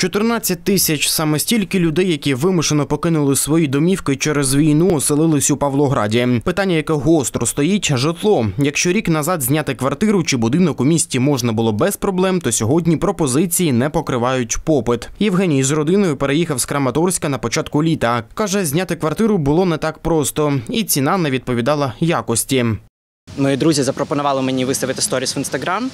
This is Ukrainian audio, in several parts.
14 тисяч – саме стільки людей, які вимушено покинули свої домівки через війну, оселились у Павлограді. Питання, яке гостро стоїть – житло. Якщо рік назад зняти квартиру чи будинок у місті можна було без проблем, то сьогодні пропозиції не покривають попит. Євгеній з родиною переїхав з Краматорська на початку літа. Каже, зняти квартиру було не так просто, і ціна не відповідала якості. Мої друзі запропонували мені виставити сторіс в Інстаграм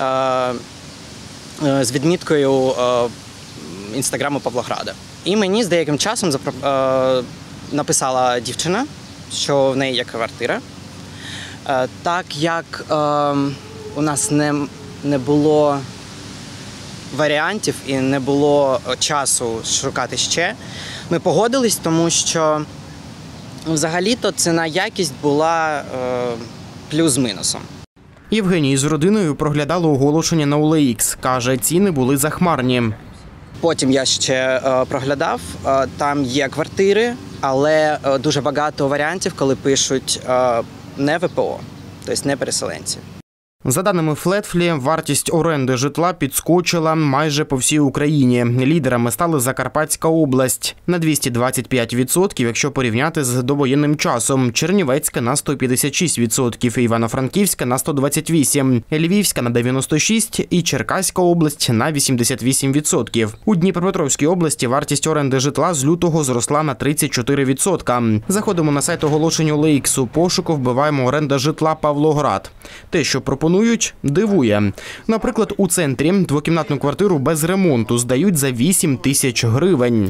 з відміткою Інстаграму Павлограда. І мені з деяким часом написала дівчина, що в неї є квартира. Так як у нас не було варіантів і не було часу шукати ще, ми погодились, тому що взагалі-то ціна-якість була плюс-мінусом. Євгеній з родиною проглядали оголошення на OLX. Каже, ціни були захмарні. Потім я ще проглядав, там є квартири, але дуже багато варіантів, коли пишуть не ВПО, тобто не переселенці. За даними Флетфлі, вартість оренди житла підскочила майже по всій Україні. Лідерами стали Закарпатська область – на 225%, якщо порівняти з довоєнним часом. Чернівецька – на 156%, Івано-Франківська – на 128%, Львівська – на 96% і Черкаська область – на 88%. У Дніпропетровській області вартість оренди житла з лютого зросла на 34%. Заходимо на сайт оголошень OLX, у пошуку вбиваємо оренда житла Павлоград. Те, що пропонують, дивує. Наприклад, у центрі двокімнатну квартиру без ремонту здають за 8 тисяч гривень.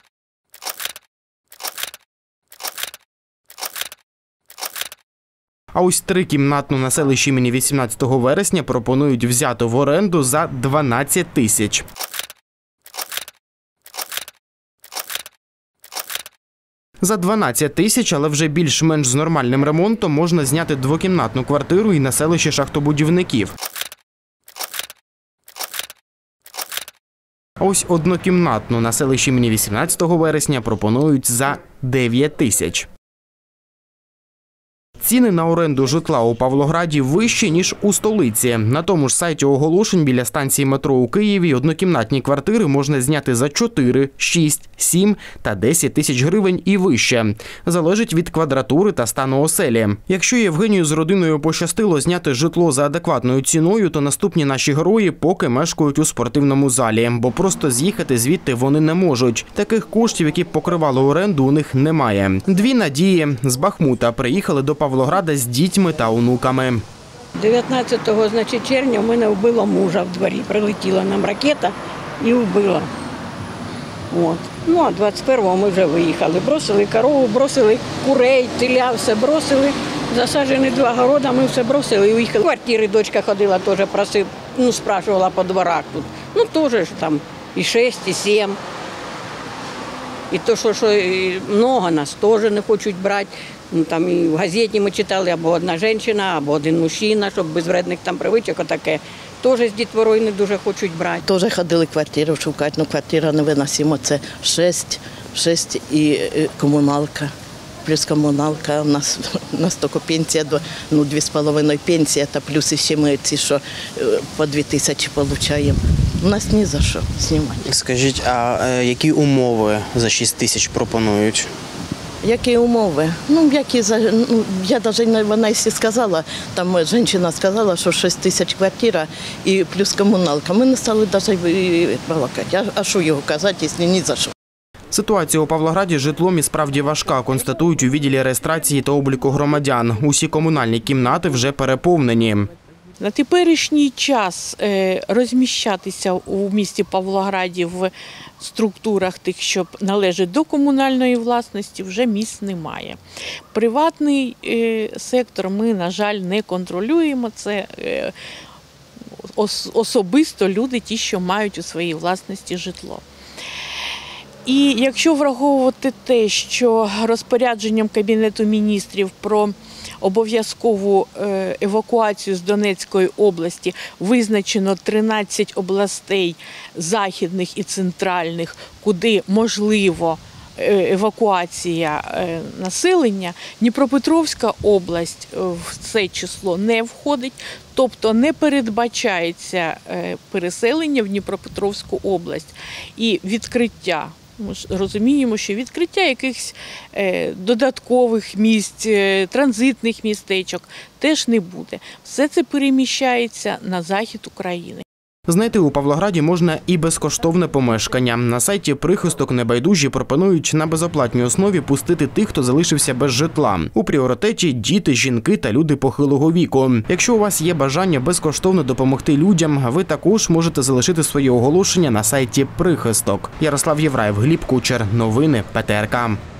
А ось трикімнатну на селищі імені 18 вересня пропонують взяти в оренду за 12 тисяч. За 12 тисяч, але вже більш-менш з нормальним ремонтом, можна зняти двокімнатну квартиру і на селищі шахтобудівників. А ось однокімнатну на селищі імені 18 вересня пропонують за 9 тисяч. Ціни на оренду житла у Павлограді вищі, ніж у столиці. На тому ж сайті оголошень біля станції метро у Києві однокімнатні квартири можна зняти за 4, 6, 7 та 10 тисяч гривень і вище. Залежить від квадратури та стану оселі. Якщо Євгенію з родиною пощастило зняти житло за адекватною ціною, то наступні наші герої поки мешкають у спортивному залі, бо просто з'їхати звідти вони не можуть. Таких коштів, які б покривали оренду, у них немає. Дві Надії з Бахмута приїхали до Павлограда з дітьми та онуками. 19 червня в мене вбило мужа в дворі. Прилетіла нам ракета і вбила. От. Ну, а 21-го ми вже виїхали. Бросили корову, бросили курей, теля, все бросили. Засаджені 2 города, ми все бросили і виїхали. В квартири дочка ходила, теж просив, спрашувала по дворах тут. Теж там і 6, і 7. І то, що много нас теж не хочуть брати. Там і в газеті ми читали, або одна жінка, або один мужчина, щоб без вредних там привичок, отаке. Теж з дітворою не дуже хочуть брати. Теж ходили квартиру шукати, але квартира не виносимо. Це 6 і комуналка. Плюс комуналка, у нас тільки пенсія, 2,5 пенсія, та плюс ще ми ці, що по 2 тисячі отримуємо. У нас ні за що знімати. Скажіть, а які умови за 6 тисяч пропонують? Які умови? Я навіть, вона і сказала, там жінка сказала, що 6 тисяч квартира і плюс комуналка. Ми не стали навіть балакати. А що його казати, якщо ні за що? Ситуація у Павлограді з житлом і справді важка, констатують у відділі реєстрації та обліку громадян. Усі комунальні кімнати вже переповнені. На теперішній час розміщатися у місті Павлограді в структурах тих, що належать до комунальної власності, вже місць немає. Приватний сектор ми, на жаль, не контролюємо. Це особисто люди, ті, що мають у своїй власності житло. І якщо враховувати те, що розпорядженням Кабінету міністрів про обов'язкову евакуацію з Донецької області визначено 13 областей західних і центральних, куди можливо евакуація населення, Дніпропетровська область в це число не входить, тобто не передбачається переселення в Дніпропетровську область і відкриття. Ми ж розуміємо, що відкриття якихось додаткових місць, транзитних містечок теж не буде. Все це переміщається на захід України. Знайти у Павлограді можна і безкоштовне помешкання. На сайті «Прихисток» небайдужі пропонують на безоплатній основі пустити тих, хто залишився без житла. У пріоритеті – діти, жінки та люди похилого віку. Якщо у вас є бажання безкоштовно допомогти людям, ви також можете залишити своє оголошення на сайті «Прихисток». Ярослав Євраєв, Гліб Кучер. Новини ПТРК.